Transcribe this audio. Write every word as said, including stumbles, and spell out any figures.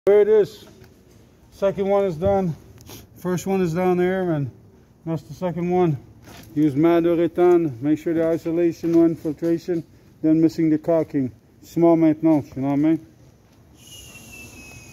There it is. Second one is done. First one is down there, and that's the second one. Use Maduretan. Make sure the isolation, no infiltration. Then missing the caulking. Small maintenance, you know what I mean?